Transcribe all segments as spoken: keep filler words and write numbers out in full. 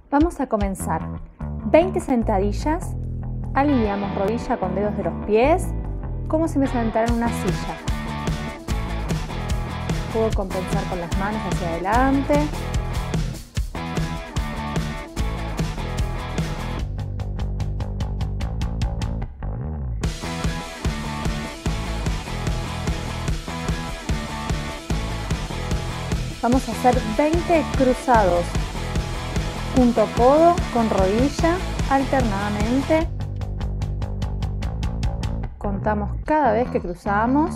Vamos a comenzar. veinte sentadillas, alineamos rodilla con dedos de los pies, como si me sentara en una silla. Puedo compensar con las manos hacia adelante. Vamos a hacer veinte cruzados, punto codo con rodilla, alternadamente. Contamos cada vez que cruzamos.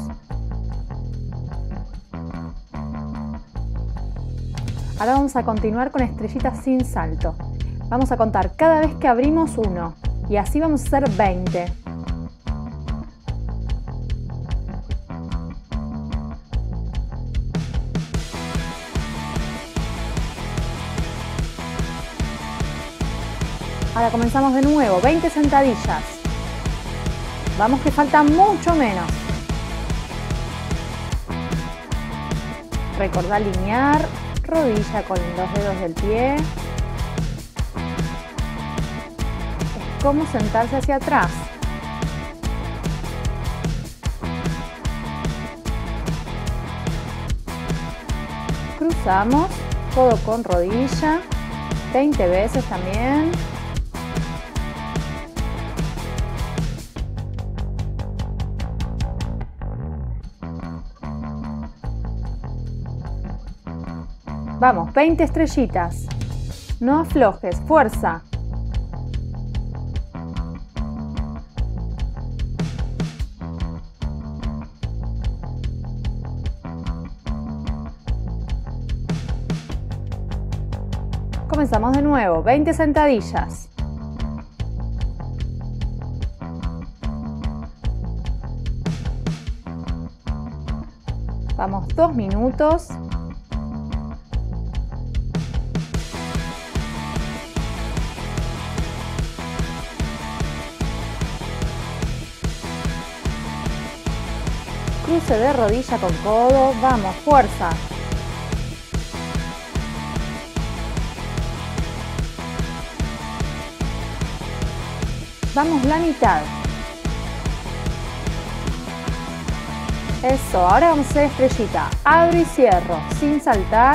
Ahora vamos a continuar con estrellitas sin salto. Vamos a contar cada vez que abrimos uno y así vamos a hacer veinte. Ahora comenzamos de nuevo, veinte sentadillas. Vamos que falta mucho menos. Recordá alinear rodilla con los dedos del pie. Es como sentarse hacia atrás. Cruzamos, codo con rodilla, veinte veces también. Vamos, veinte estrellitas. No aflojes, fuerza. Comenzamos de nuevo, veinte sentadillas. Vamos dos minutos. Cruce de rodilla con codo, vamos, fuerza. Vamos la mitad. Eso, ahora vamos a hacer estrellita. Abro y cierro, sin saltar.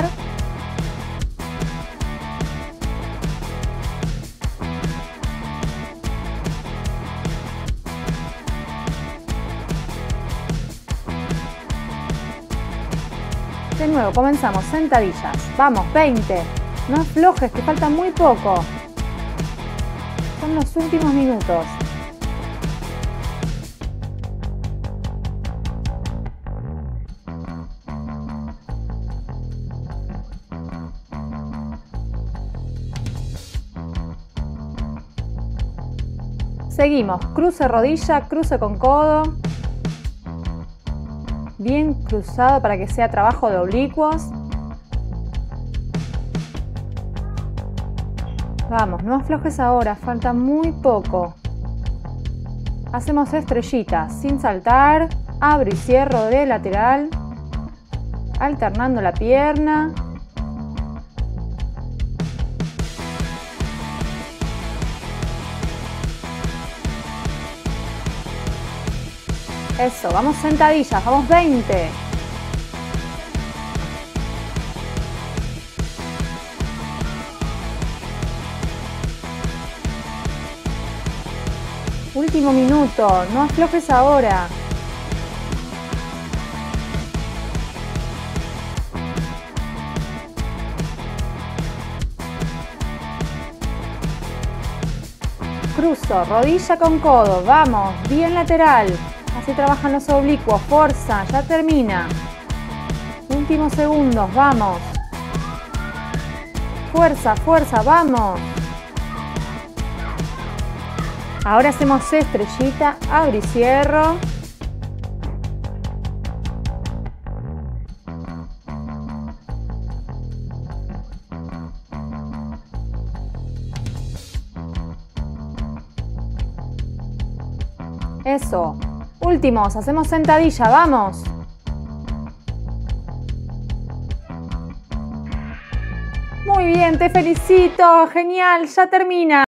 De nuevo, comenzamos, sentadillas. Vamos, veinte. No aflojes, que falta muy poco. Son los últimos minutos. Seguimos, cruce rodilla, cruce con codo. Bien cruzado para que sea trabajo de oblicuos. Vamos, no aflojes ahora, falta muy poco. Hacemos estrellitas sin saltar, abro y cierro de lateral, alternando la pierna. Eso, vamos sentadillas, vamos veinte. Último minuto, no aflojes ahora. Cruzo, rodilla con codo, vamos, bien lateral. Así trabajan los oblicuos, fuerza, ya termina. Últimos segundos, vamos. Fuerza, fuerza, vamos. Ahora hacemos estrellita, abro y cierro. Eso. Últimos, hacemos sentadilla, vamos. Muy bien, te felicito, genial, ya termina.